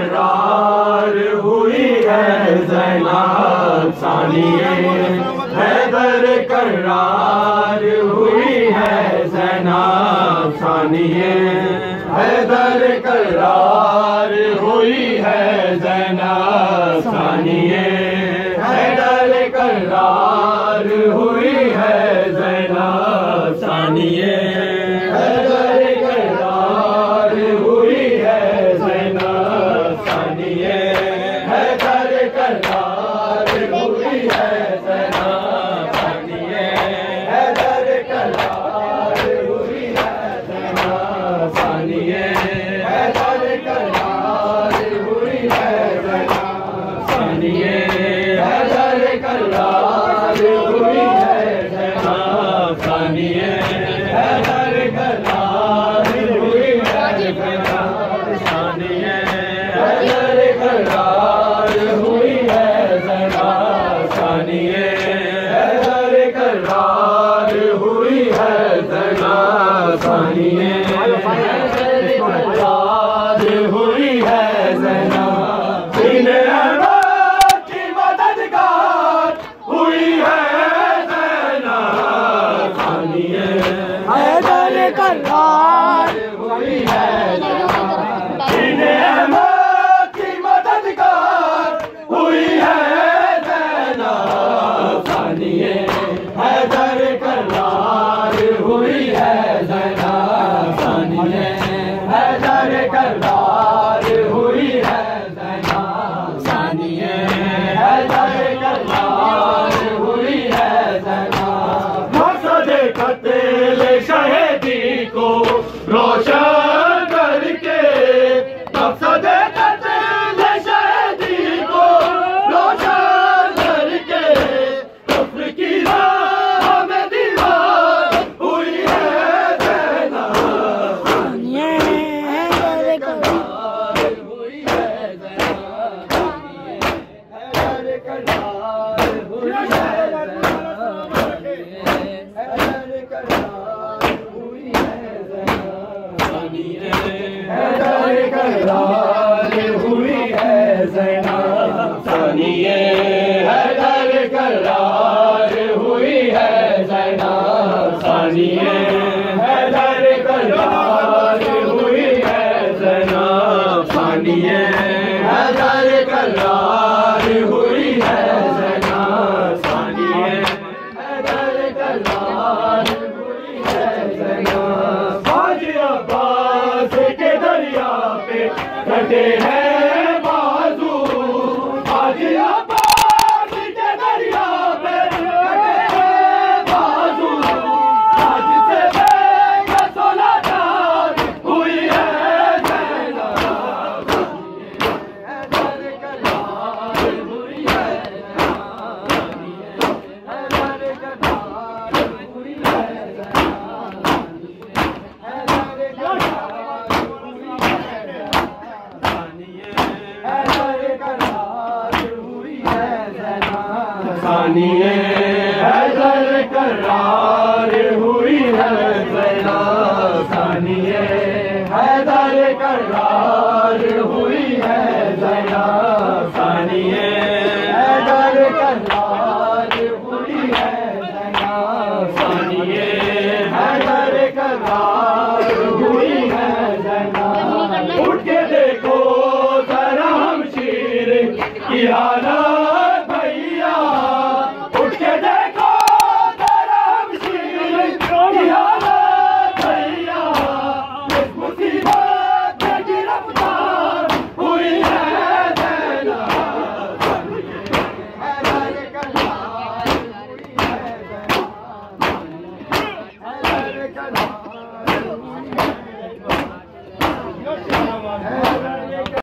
करार हुई है ज़ैनब सानिए, हैदर करार हुई है ज़ैनब सानिए, हैदर करार हुई है ज़ैनब सानिए, हैदर करार हुई है ज़ैनब सानिए, हैदर करार हुई है ज़ैनब सानिए, हैदर करार हुई है ज़ैनब सानिए, हैदर करार हुई है ज़ैनब सानिए, हैदर करार हुई है ज़ैनब सानिए, हैदर करार हुई है ज़ैनब सानिए, हैदर करार हुई है ज़ैनब सानिए, हैदर करार हुई है ज़ैनब सानिए, हैदर करार हुई है ज़ैनब सानिए, हैदर करार हुई है ज़ैनब सीने अहमद की मददगार हुई है ज़ैनब सानिए, हैदर करार हुई है सीने अहमद की मददगार हुई है ज़ैनब सानिए, हैदर करार हुई है ज़ैनब सानिए, हैदर करार हुई है ज़ैनब सानिए, हैदर करार हुई है ज़ैनब मकसद कत्ल शहीदी को रोशन करके, मकसद कत्ल शहीदी को रोशन करके, कुफ्र की राह में दीवार हुई है ज़ैनब सानिए, हैदर करार हुई है ज़ैनब सानिए, हैदर करार हुई है ज़ैनब सानिए, हैदर करार हुई है ज़ैनब सानिए, हैदर करार हुई है ज़ैनब सानिए, हैदर करार हुई है ज़ैनब सानिए, हैदर करार हुई है ज़ैनब सानिए, हैदर करार हुई है ज़ैनब सानिए, हैदर करार हुई है ज़ैनब हाजी अब्बास के दरिया पे कटे हैं बाजू, हाजी अब्बास के दरिया पे कटे हैं बाजू, आज से बेकस औलादार हुई है ज़ैनब सानिए, हैदर करार हुई है ज़ैनब सानिए, हैदर करार हुई है ज़ैनब सानिए, हैदर करार हुई है ज़ैनब सानिए, हैदर करार हुई है ज़ैनब सानिए, हैदर करार हुई है ज़ैनब सानिए, हैदर करार हुई है ज़ैनब सानिए, हैदर करार हुई है ज़ैनब सानिए, हैदर करार हुई है ज़ैनब उठ के देखो जरा हमशीर की हालत